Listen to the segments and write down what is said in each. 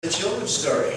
The children's story.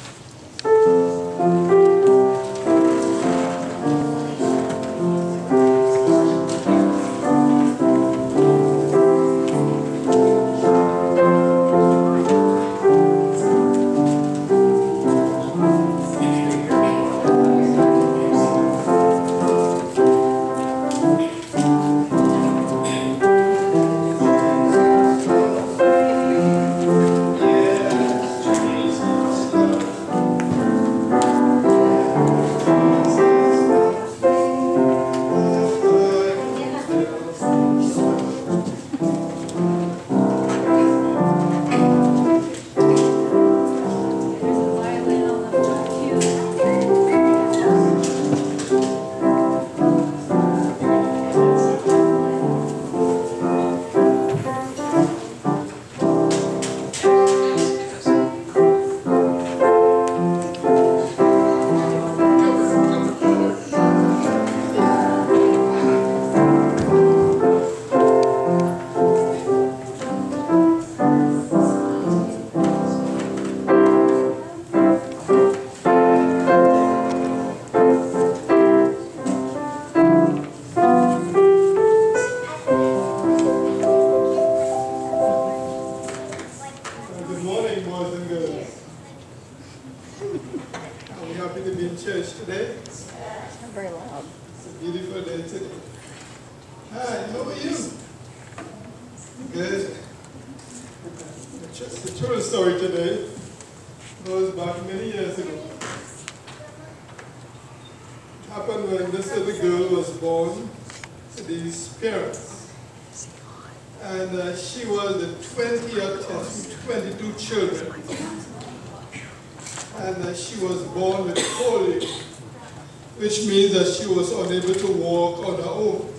Which means that she was unable to walk on her own.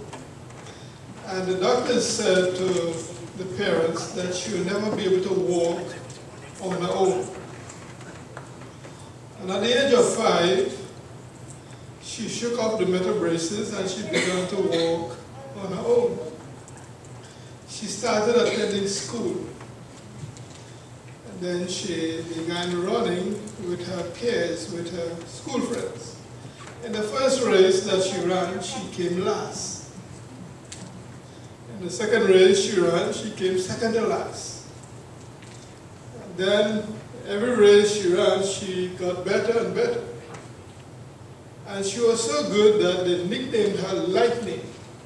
And the doctors said to the parents that she would never be able to walk on her own. And at the age of 5, she shook off the metal braces and she began to walk on her own. She started attending school. And then she began running with her peers, with her school friends. In the first race that she ran, she came last. In the second race she ran, she came second to last. And then every race she ran, she got better and better. And she was so good that they nicknamed her Lightning.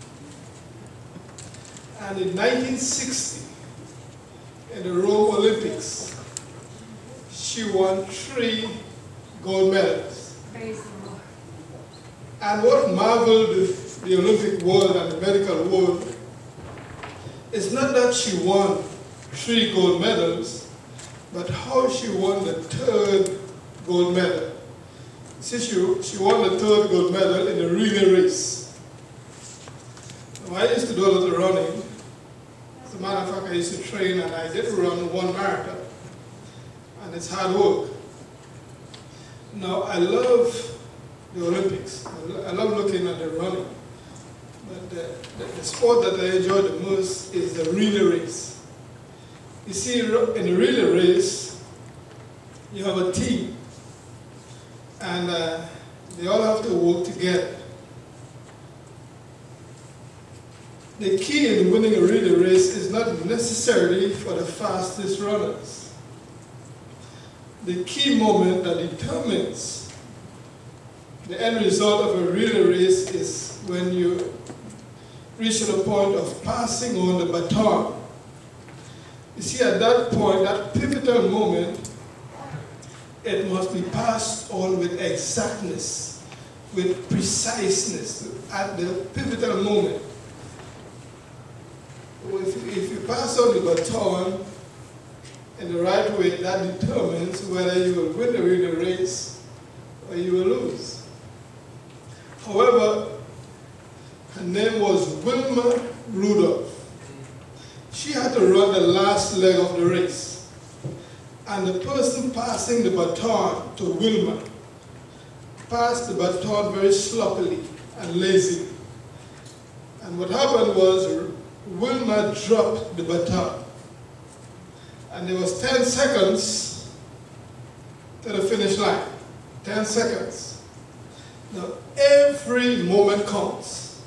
And in 1960, in the Rome Olympics, she won 3 gold medals. Praise the Lord. And what marveled the Olympic world and the medical world is not that she won 3 gold medals, but how she won the 3rd gold medal. See, she won the 3rd gold medal in the relay race. Now, I used to do a lot of running. As a matter of fact, I used to train and I did run 1 marathon. And it's hard work. Now, I love the Olympics. I love looking at the running. But the sport that I enjoy the most is the relay race. You see, in the relay race, you have a team. And they all have to work together. The key in winning a relay race is not necessarily for the fastest runners. The key moment that determines the end result of a relay race is when you reach to the point of passing on the baton. You see, at that point, that pivotal moment, it must be passed on with exactness, with preciseness, at the pivotal moment. If you pass on the baton in the right way, that determines whether you will win the relay race or you will lose. However, her name was Wilma Rudolph. She had to run the last leg of the race. And the person passing the baton to Wilma passed the baton very sloppily and lazily. And what happened was Wilma dropped the baton. And there was 10 seconds to the finish line. 10 seconds. Now, every moment counts.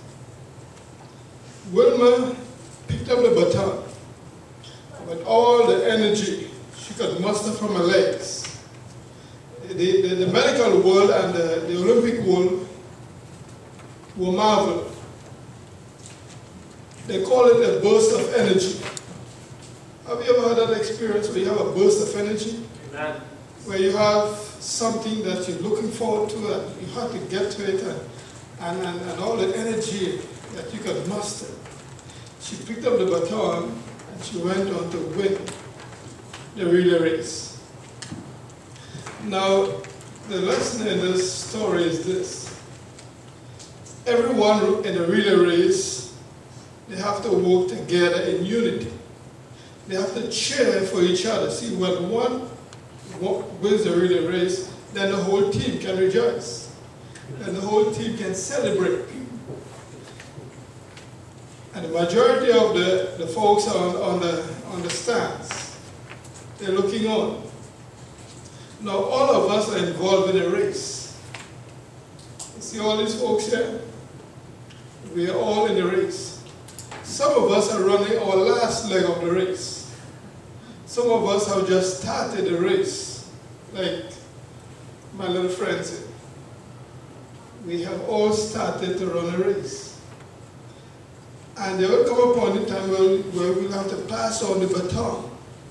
Wilma picked up the baton with all the energy she could muster from her legs. The medical world and the Olympic world were marveled. They call it a burst of energy. Have you ever had that experience where you have a burst of energy? Amen. Where you have something that you're looking forward to and you have to get to it and all the energy that you could muster. She picked up the baton and she went on to win the relay race. Now, the lesson in this story is this. Everyone in the relay race, they have to work together in unity. They have to cheer for each other. See, when one wins the relay race, then the whole team can rejoice. And the whole team can celebrate. And the majority of the folks on the stands, they're looking on. Now, all of us are involved in a race. You see all these folks here? We are all in the race. Some of us are running our last leg of the race. Some of us have just started the race, like my little friends here. We have all started to run a race. And there will come upon a time where we'll have to pass on the baton.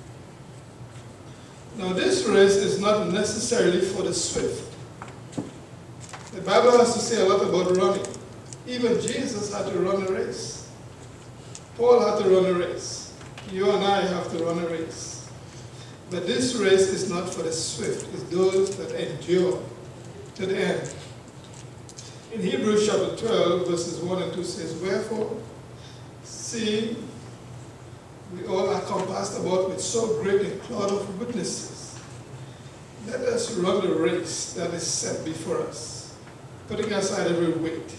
Now, this race is not necessarily for the swift. The Bible has to say a lot about running. Even Jesus had to run a race. Paul had to run a race. You and I have to run a race. But this race is not for the swift. It's those that endure to the end. In Hebrews chapter 12, verses 1 and 2 says, "Wherefore, seeing we all are compassed about with so great a cloud of witnesses, let us run the race that is set before us, putting aside every weight."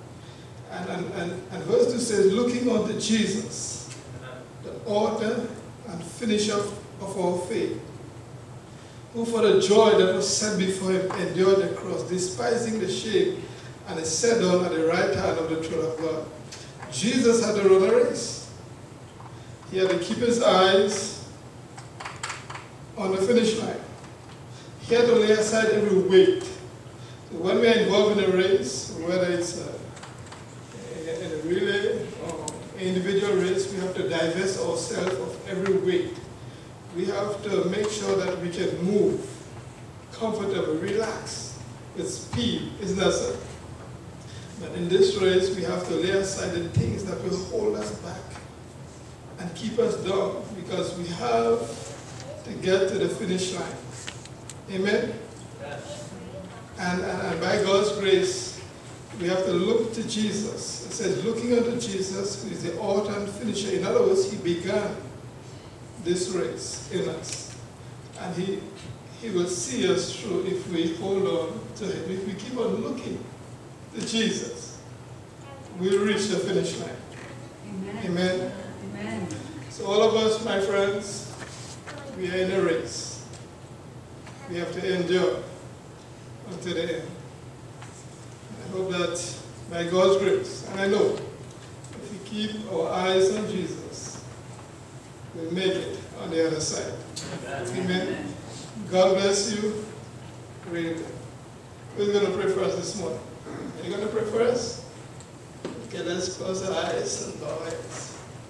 And verse 2 says, "Looking unto Jesus, the author and finisher of our faith, who for the joy that was set before him endured the cross, despising the shame, and is set down at the right hand of the throne of God." Jesus had to run a race. He had to keep his eyes on the finish line. He had to lay aside every weight. So when we are involved in a race, whether it's in a relay or individual race, we have to divest ourselves of every weight. We have to make sure that we can move comfortably, relax, with speed, isn't that so? But in this race, we have to lay aside the things that will hold us back and keep us down, because we have to get to the finish line. Amen? Yes. And by God's grace, we have to look to Jesus. It says, looking unto Jesus, who is the author and finisher. In other words, he began this race in us. And he will see us through if we hold on to him. If we keep on looking to Jesus, we'll reach the finish line. Amen. Amen. Amen. So all of us, my friends, we are in a race. We have to endure until the end. I hope that by God's grace, and I know, if we keep our eyes on Jesus, we'll make it on the other side. Amen. Amen. God bless you. Really good. Who's going to pray for us this morning? Are you going to pray for us? Okay, let's close our eyes and bow our heads.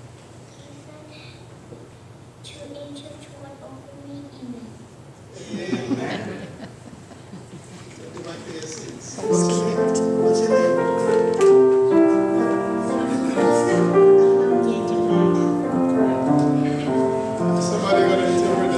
Amen. Go back to your seats. What's your name? Somebody going to interpret